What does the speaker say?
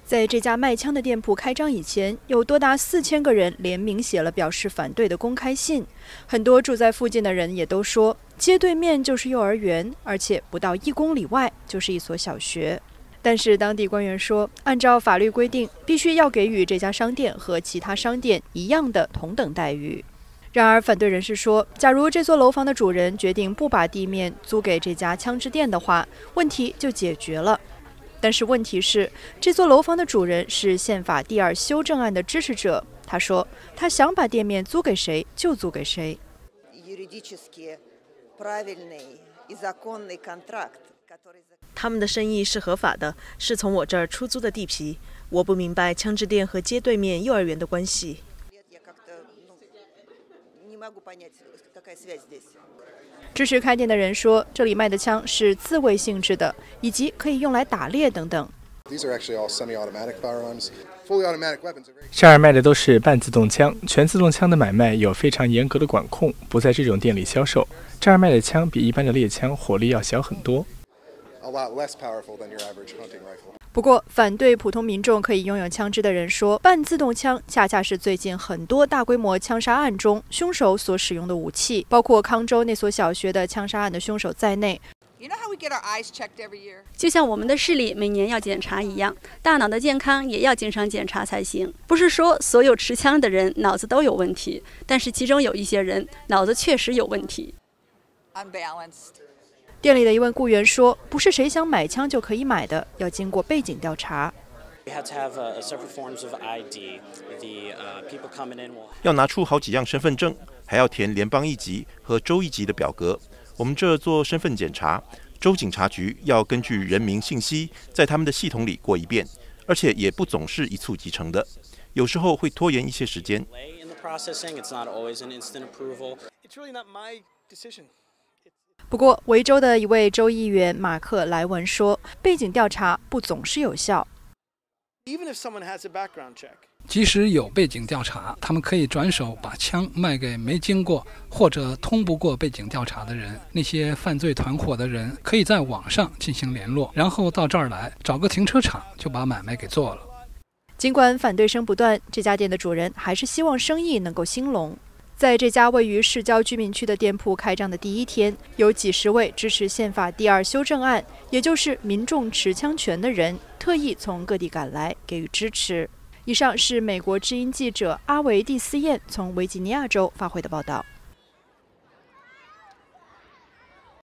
在这家卖枪的店铺开张以前，有多达4000个人联名写了表示反对的公开信。很多住在附近的人也都说，街对面就是幼儿园，而且不到1公里外就是一所小学。但是当地官员说，按照法律规定，必须要给予这家商店和其他商店一样的同等待遇。然而，反对人士说，假如这座楼房的主人决定不把地面租给这家枪支店的话，问题就解决了。但是问题是，这座楼房的主人是宪法第2修正案的支持者。他说，他想把店面租给谁就租给谁。 他们的生意是合法的，是从我这儿出租的地皮。我不明白枪支店和街对面幼儿园的关系。 支持开店的人说，这里卖的枪是自卫性质的，以及可以用来打猎等等。 这儿卖的都是半自动枪，全自动枪的买卖有非常严格的管控，不在这种店里销售。这儿卖的枪比一般的猎枪火力要小很多。 不过，反对普通民众可以拥有枪支的人说，半自动枪恰恰是最近很多大规模枪杀案中凶手所使用的武器，包括康州那所小学的枪杀案的凶手在内。 就像我们的视力每年要检查一样，大脑的健康也要经常检查才行。不是说所有持枪的人脑子都有问题，但是其中有一些人脑子确实有问题。 店里的一位雇员说，不是谁想买枪就可以买的，要经过背景调查。 要拿出好几样身份证，还要填联邦1级和州1级的表格。我们这做身份检查，州警察局要根据人民信息在他们的系统里过一遍，而且也不总是一蹴即成的，有时候会拖延一些时间。 不过，维州的一位州议员马克·莱文说，背景调查不总是有效。 即使有背景调查，他们可以转手把枪卖给没经过或者通不过背景调查的人。那些犯罪团伙的人可以在网上进行联络，然后到这儿来，找个停车场就把买卖给做了。 尽管反对声不断，这家店的主人还是希望生意能够兴隆。在这家位于市郊居民区的店铺开张的第1天，有几十位支持宪法第2修正案，也就是民众持枪权的人，特意从各地赶来给予支持。以上是美国之音记者阿维蒂斯燕从维吉尼亚州发回的报道。